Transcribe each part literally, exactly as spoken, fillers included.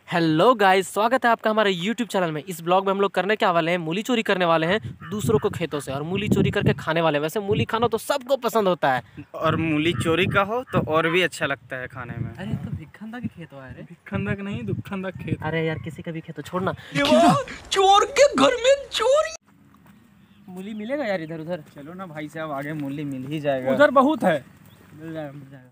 Hello guys, स्वागत है आपका हमारे यूट्यूब चैनल में। इस ब्लॉग में हम लोग करने क्या वाले हैं, मूली चोरी करने वाले हैं दूसरों को खेतों से और मूली चोरी करके खाने वाले हैं। वैसे मूली खाना तो सबको पसंद होता है और मूली चोरी का हो तो और भी अच्छा लगता है खाने में। अरे तो भिखंदा के खेत है रे। भिखंदा का नहीं, दुखंदा खेत। अरे यार किसी का भी खेत छोड़ना। चोर के घर में चोरी। मूली मिलेगा यार इधर उधर? चलो ना भाई साहब, आगे मूली मिल ही जाएगा। उधर बहुत है, मिल जाएगा मिल जाएगा।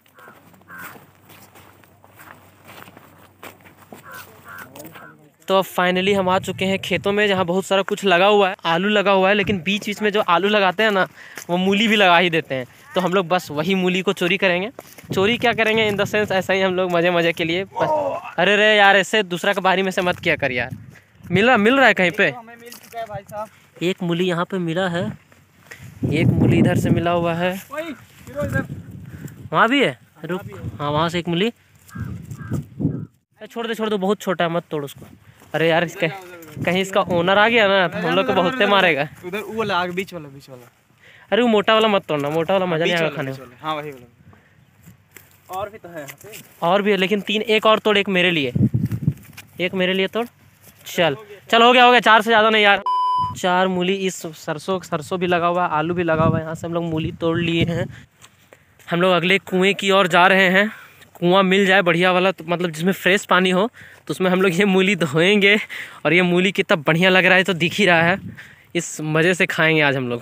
तो अब फाइनली हम आ चुके हैं खेतों में, जहाँ बहुत सारा कुछ लगा हुआ है। आलू लगा हुआ है, लेकिन बीच बीच में जो आलू लगाते हैं ना, वो मूली भी लगा ही देते हैं। तो हम लोग बस वही मूली को चोरी करेंगे। चोरी क्या करेंगे इन द सेंस, ऐसा ही हम लोग मज़े मज़े के लिए। अरे रे यार, ऐसे दूसरा के बारी में से मत किया कर यार। मिल रहा मिल रहा है कहीं पे? हमें मिल चुका है भाई साहब। एक मूली यहाँ पे मिला है, एक मूली इधर से मिला हुआ है। वहाँ भी है, रुक। हाँ वहाँ से एक मूली। छोड़ दे छोड़ दे, बहुत छोटा है, मत तोड़ उसको। अरे यार इसका कहीं इसका ओनर आ गया ना तो हम लोग को बहुत मारेगा। उधर वो वाला बीच वाला बीच वाला। अरे वो मोटा वाला मत तोड़ना, मोटा वाला मजा नहीं आएगा खाने में। हाँ वही वाला। और भी तो है यहाँ पे। और भी है लेकिन तीन, एक और तोड़, एक मेरे लिए, एक मेरे लिए तोड़। चल चल हो गया हो गया, चार से ज़्यादा नहीं यार। चार मूली। इस सरसों सरसों भी लगा हुआ है, आलू भी लगा हुआ है। यहाँ से हम लोग मूली तोड़ लिए हैं। हम लोग अगले कुएँ की ओर जा रहे हैं। कुआं मिल जाए बढ़िया वाला, तो मतलब जिसमें फ्रेश पानी हो, तो उसमें हम लोग ये मूली धोएंगे। और ये मूली कितना बढ़िया लग रहा है तो दिख ही रहा है। इस मज़े से खाएंगे आज हम लोग।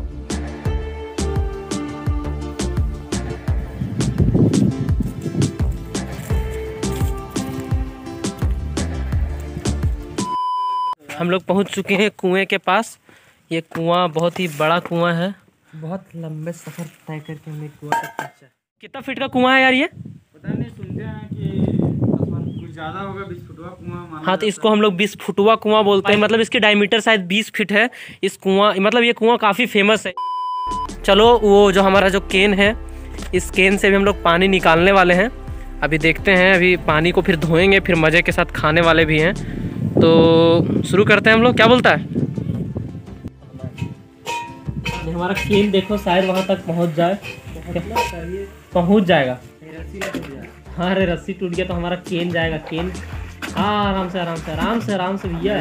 हम लोग पहुंच चुके हैं कुएं के पास। ये कुआं बहुत ही बड़ा कुआं है। बहुत लंबे सफ़र तय करके हमें कुआं तक पहुंचा। कितना फीट का कुआं है यार ये? पता नहीं, सुनते हैं कि कुछ ज़्यादा होगा, बीस फुटवा कुआं। हाँ तो इसको हम लोग बीस फुटवा कुआं बोलते हैं। मतलब इसकी डायमीटर शायद बीस फीट है। इस कुआं मतलब ये कुआं काफ़ी फेमस है। चलो वो जो हमारा जो केन है, इस केन से भी हम लोग पानी निकालने वाले हैं। अभी देखते हैं, अभी पानी को फिर धोएंगे, फिर मज़े के साथ खाने वाले भी हैं। तो शुरू करते हैं हम लोग। क्या बोलता है? हमारा केन देखो शायद वहाँ तक पहुँच जाए, पहुँच जाएगा। हाँ अरे रस्सी टूट गया तो हमारा केन जाएगा। केन हाँ, आराम से आराम से आराम से आराम से भैया।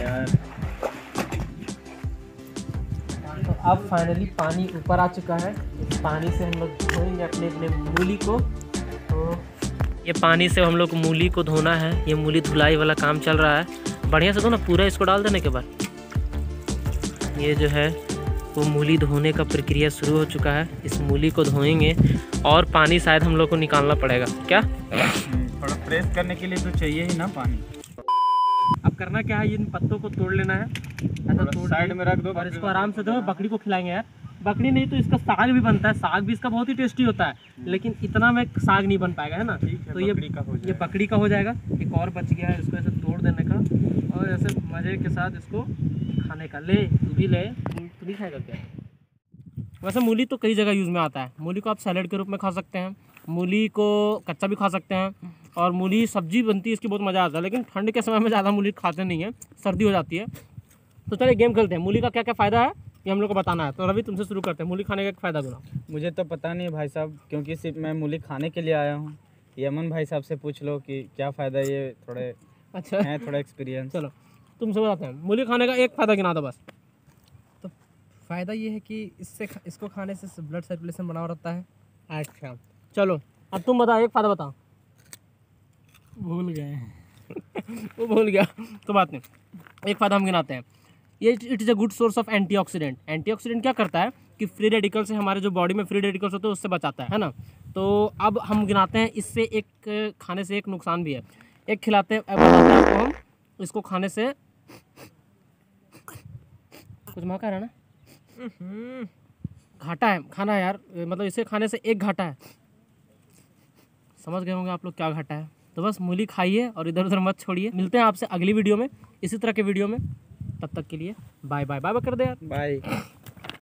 तो अब फाइनली पानी ऊपर आ चुका है। इस पानी से हम लोग धोएंगे अपने अपने मूली को। तो ये पानी से हम लोग को मूली को धोना है। ये मूली धुलाई वाला काम चल रहा है। बढ़िया से धो ना, पूरा इसको डाल देने के बाद ये जो है वो मूली धोने का प्रक्रिया शुरू हो चुका है। इस मूली को धोएंगे और पानी शायद हम लोग को निकालना पड़ेगा। क्या थोड़ा फ्रेश करने के लिए तो चाहिए ही ना पानी। अब करना क्या है, इन पत्तों को तोड़ लेना है, ऐसा तोड़ साइड में रख दो और इसको आराम से दो। बकरी को खिलाएंगे यार। बकरी नहीं तो इसका साग भी बनता है। साग भी इसका बहुत ही टेस्टी होता है, लेकिन इतना में साग नहीं बन पाएगा, है ना। तो ये ये बकरी का हो जाएगा। एक और बच गया है, इसको ऐसे तोड़ देने का और ऐसे मज़े के साथ इसको खाने का। ले तू भी ले, तू नहीं खाएगा क्या? वैसे मूली तो कई जगह यूज़ में आता है। मूली को आप सैलेड के रूप में खा सकते हैं, मूली को कच्चा भी खा सकते हैं, और मूली सब्जी बनती है, इसकी बहुत मज़ा आता है। लेकिन ठंड के समय में ज़्यादा मूली खाते नहीं है, सर्दी हो जाती है। तो चलिए गेम खेलते हैं। मूली का क्या क्या फ़ायदा है ये हम लोग को बताना है। तो रवि तुमसे शुरू करते हैं। मूली खाने का एक फ़ायदा दूँगा। मुझे तो पता नहीं है भाई साहब, क्योंकि सिर्फ मैं मूली खाने के लिए आया हूँ। यमन भाई साहब से पूछ लो कि क्या फ़ायदा, ये थोड़े अच्छा है थोड़ा एक्सपीरियंस। चलो तुमसे बताते हैं। मूली खाने का एक फ़ायदा गिना दो बस। तो फ़ायदा ये है कि इससे इसको खाने से ब्लड सर्कुलेशन बना रहता है। अच्छा चलो अब तुम बताओ, एक फ़ायदा बताओ। भूल गए वो भूल गया तो बात नहीं, एक फ़ायदा हम गिनाते हैं। ये it is a good source of antioxidant. Antioxidant क्या करता है कि फ्री रेडिकल से, हमारे जो बॉडी में फ्री रेडिकल्स होते हैं उससे बचाता है ना। तो अब हम गिनाते हैं, इससे एक खाने से एक नुकसान भी है। एक खिलाते हैं बताते हैं आपको हम, इसको खाने से कुछ मौका है ना, घाटा है खाना यार। मतलब इसे खाने से एक घाटा है। समझ गए होंगे आप लोग क्या घाटा है। तो बस मूली खाइए और इधर उधर मत छोड़िए। मिलते हैं आपसे अगली वीडियो में, इसी तरह के वीडियो में। तब तक के लिए बाय बाय बाय बाय कर दे यार। बाय।